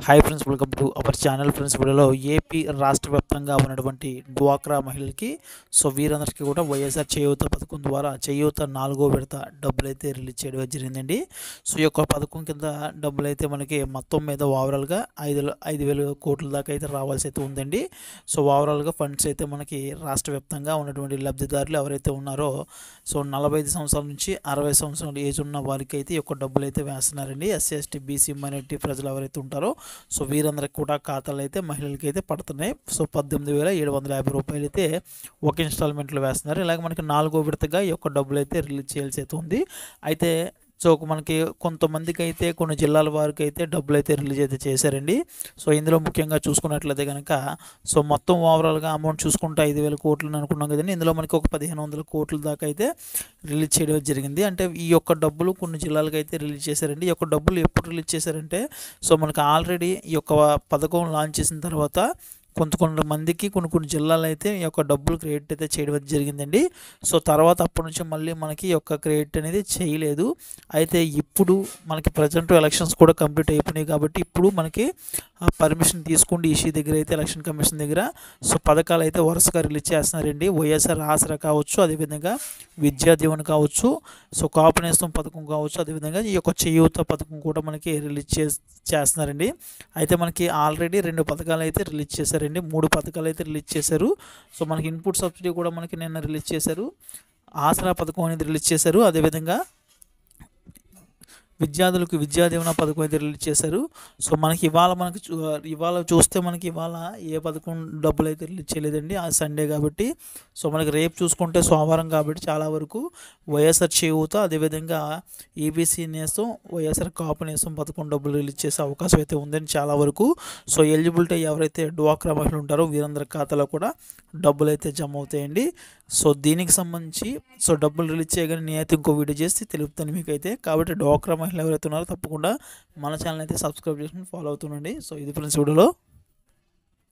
Hi friends, welcome to our channel. Friends, వీడియోలో AP రాష్ట్ర వ్యాప్తంగా ఉన్నటువంటి డ్వాక్రా మహిళలకి వీరందరికీ కూడా వైఎస్ఆర్ చేయూత పథకం ద్వారా చేయూత 4వ విడత డబ్బులు అయితే రిలీజ్ చేయడం జరిగిందండి. ఈ యొక్క పథకం కింద డబ్బులు అయితే మనకి మొత్తం మీద ఓవరాల్గా 5,000 కోట్ల దాకా అయితే రావాల్సి అయితే ఉందండి. ఓవరాల్గా ఫండ్స్ అయితే మనకి రాష్ట్ర వ్యాప్తంగా ఉన్నటువంటి లబ్ధిదారులు ఎవరైతే ఉన్నారో 45 సంవత్సరాల నుంచి 60 సంవత్సరాల ఏజ్ ఉన్న వారికి అయితే ఈ యొక్క డబ్బులు అయితే వేస్తున్నారండి. ఎస్సీ ఎస్టీ బీసీ మైనారిటీ ప్రజలు ఎవరైతే ఉంటారో వీరందరికి కూడా ఖాతాలు అయితే మహిళలకి అయితే పడుతున్నాయి. 18,750 రూపాయలు అయితే ఒక ఇన్స్టాల్మెంట్లో వేస్తున్నారు. ఇలాగ మనకి 4వ విడతగా ఈ యొక్క డబ్బులు అయితే రిలీజ్ చేయాల్సి అయితే ఉంది. అయితే మనకి కొంతమందికి అయితే కొన్ని జిల్లాల వారికి అయితే డబ్బులు అయితే రిలీజ్ అయితే చేశారండి. ఇందులో ముఖ్యంగా చూసుకున్నట్లయితే కనుక మొత్తం ఓవరాల్గా అమౌంట్ చూసుకుంటే 5,000 కోట్లు అనుకున్నాం కదండి. ఇందులో మనకి ఒక 1,500 కోట్ల దాకా అయితే రిలీజ్ చేయడం జరిగింది. అంటే ఈ యొక్క డబ్బులు కొన్ని జిల్లాలకు అయితే రిలీజ్ చేశారండి. ఈ యొక్క డబ్బులు ఎప్పుడు రిలీజ్ చేశారంటే మనకి ఆల్రెడీ ఈ యొక్క పథకం లాంచ్ చేసిన తర్వాత కొంతమందికి కొన్ని జిల్లాలు అయితే ఈ యొక్క డబ్బులు క్రెడిట్ అయితే చేయడం జరిగిందండి. తర్వాత అప్పటి నుంచి మళ్ళీ మనకి ఈ యొక్క క్రెడిట్ అనేది చేయలేదు. అయితే ఇప్పుడు మనకి ప్రజెంట్ ఎలక్షన్స్ కూడా కంప్లీట్ అయిపోయినాయి కాబట్టి ఇప్పుడు మనకి పర్మిషన్ తీసుకుంటే ఈసీ దగ్గర అయితే ఎలక్షన్ కమిషన్ దగ్గర పథకాలు అయితే వరుసగా రిలీజ్ చేస్తున్నారండి. వైఎస్ఆర్ ఆసరా కావచ్చు, అదేవిధంగా విద్యా దీవెన కావచ్చు, కాపు నేస్తం పథకం కావచ్చు, అదేవిధంగా ఈ యొక్క చేయూత పథకం కూడా మనకి రిలీజ్ చేస్తున్నారండి. అయితే మనకి ఆల్రెడీ 2 పథకాలు అయితే రిలీజ్ చేశారండి. 3 పథకాలు అయితే రిలీజ్ చేశారు. మనకి ఇన్పుట్ సబ్సిడీ కూడా మనకి నిన్న రిలీజ్ చేశారు. ఆసరా పథకం అనేది రిలీజ్ చేశారు. అదేవిధంగా విద్యార్థులకు విద్యా దీవెన పథకం అయితే రిలీజ్ చేశారు. మనకి ఇవాళ చూస్తే మనకి ఇవాళ ఏ పథకం డబ్బులు అయితే రిలీజ్ చేయలేదండి. ఆ సండే కాబట్టి మనకి రేపు చూసుకుంటే సోమవారం కాబట్టి చాలా వరకు వైఎస్ఆర్ చేయూత, అదేవిధంగా ఈబీసీ నేస్తం, వైఎస్ఆర్ కాపు నేస్తం పథకం డబ్బులు రిలీజ్ చేసే అవకాశం అయితే ఉందని చాలా వరకు. ఎలిజిబిలిటీ ఎవరైతే డ్వాక్రా మహిళలు ఉంటారో వీరందరి ఖాతాలో కూడా డబ్బులు అయితే జమ అవుతాయండి. దీనికి సంబంధించి డబ్బులు రిలీజ్ చేయగానే నేనైతే ఇంకో వీడియో చేసి తెలుపుతాను మీకైతే. కాబట్టి డ్వాక్రా మహిళలు ఎవరైతే ఉన్నారో తప్పకుండా మన ఛానల్ అయితే సబ్స్క్రైబ్ చేసుకుని ఫాలో అవుతుండండి. ఇది ఫ్రెండ్స్ వీడియోలో.